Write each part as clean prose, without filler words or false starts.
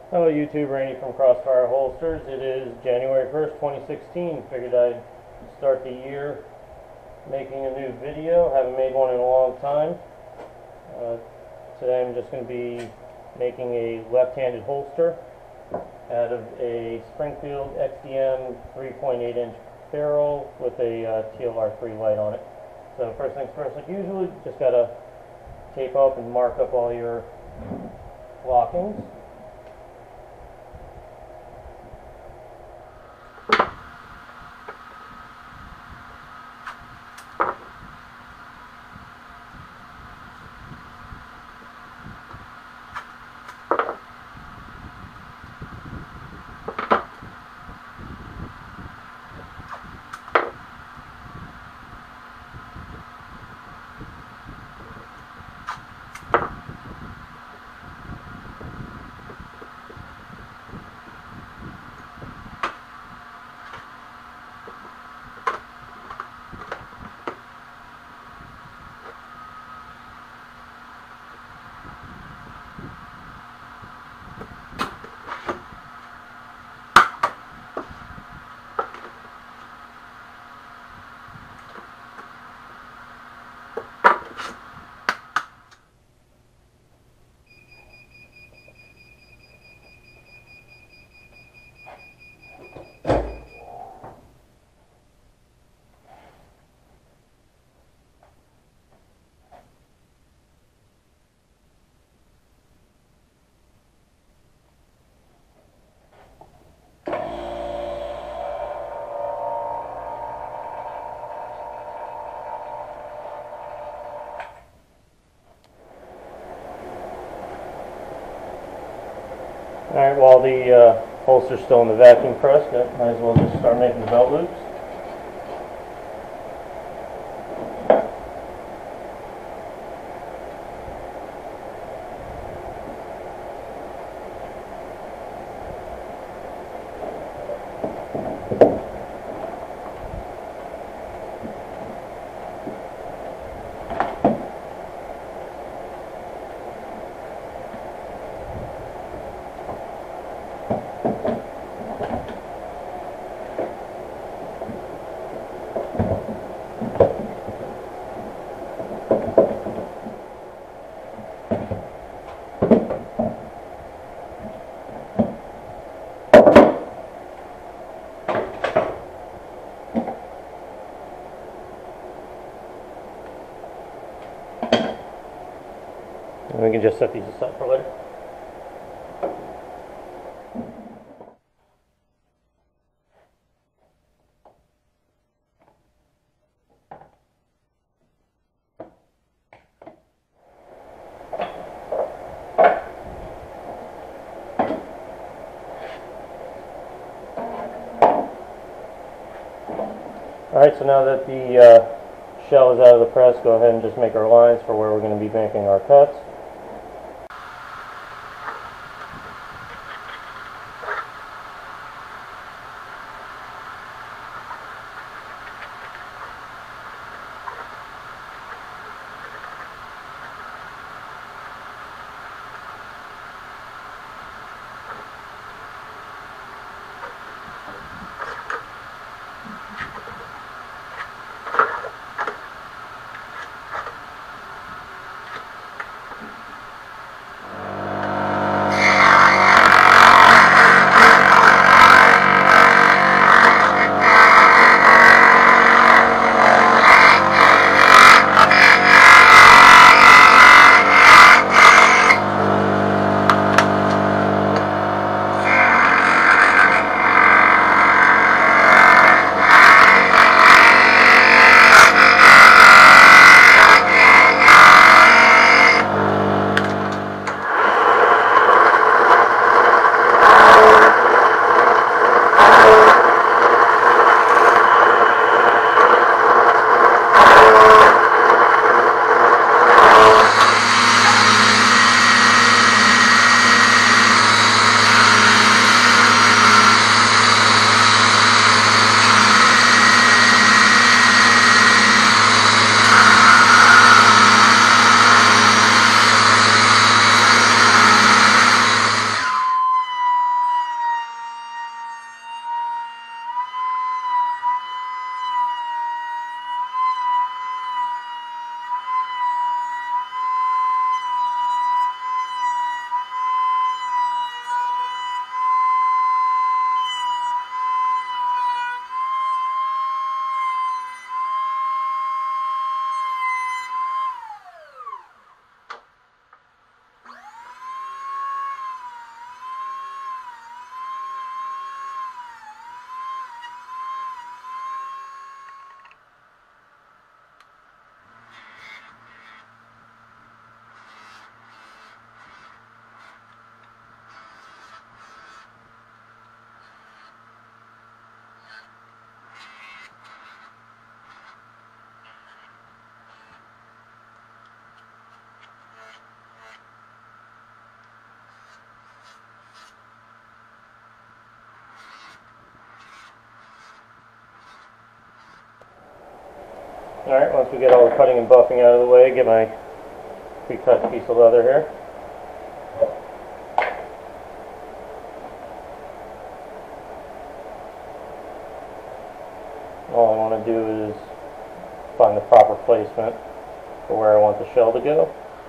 Hello YouTube, Randy from Crossfire Holsters. It is January 1st, 2016. Figured I'd start the year making a new video. Haven't made one in a long time. Today I'm just going to be making a left-handed holster out of a Springfield XDM 3.8 inch barrel with a TLR3 light on it. So first things first, like usually, just got to tape up and mark up all your lockings. Alright, while the holster's still in the vacuum press, might as well just start making the belt loops. And we can just set these aside for later. Alright, so now that the shell is out of the press, go ahead and just make our lines for where we're going to be making our cuts. Alright, once we get all the cutting and buffing out of the way, get my pre-cut piece of leather here. All I want to do is find the proper placement for where I want the shell to go.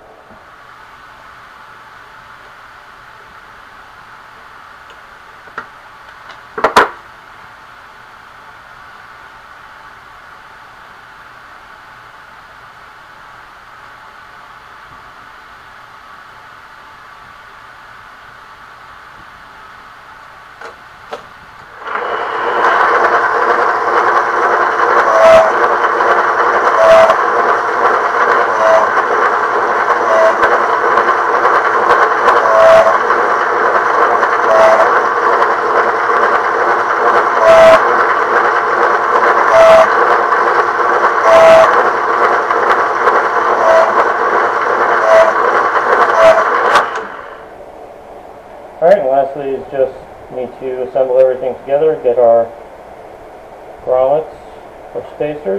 Alright, and lastly is just need to assemble everything together, get our grommets or spacers.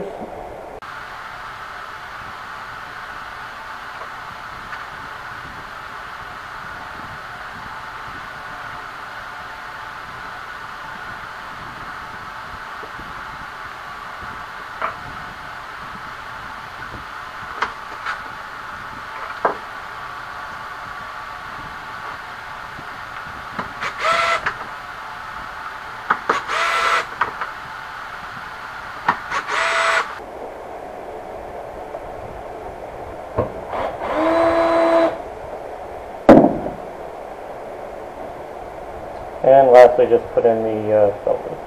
And lastly, just put in the felt loop.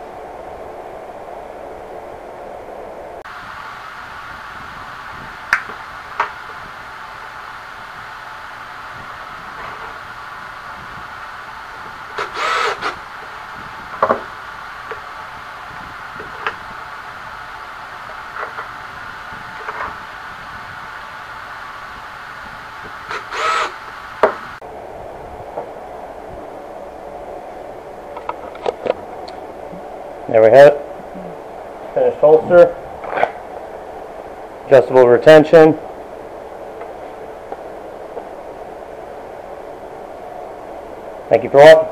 There we have it. Finished holster. Adjustable retention. Thank you for watching.